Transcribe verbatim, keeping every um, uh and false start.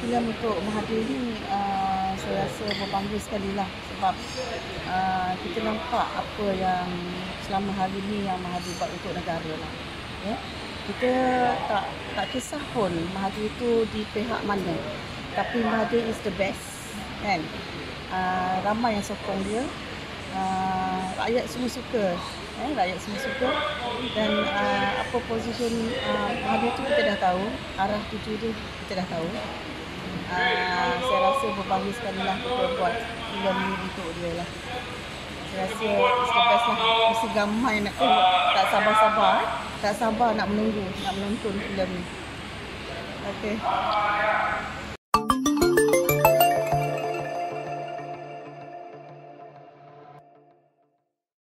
filem untuk Mahathir ni uh, saya rasa berbangga sekali lah, sebab uh, kita nampak apa yang selama hari ni yang Mahathir buat untuk negara lah. Ya? Kita tak tak kisah pun Mahathir itu di pihak mana, tapi Mahathir is the best, kan? Uh, ramai yang sokong dia, uh, rakyat semua suka, eh, rakyat semua suka, dan uh, apa position uh, Mahathir tu kita dah tahu, arah tuju tu kita dah tahu. Uh, saya rasa berbangga sekali lah kita buat filem ni untuk dia lah. Saya rasa it's the best lah. Mesti gamai nak tengok, tak sabar-sabar eh? tak sabar nak menunggu, nak menonton filem ni. Okay.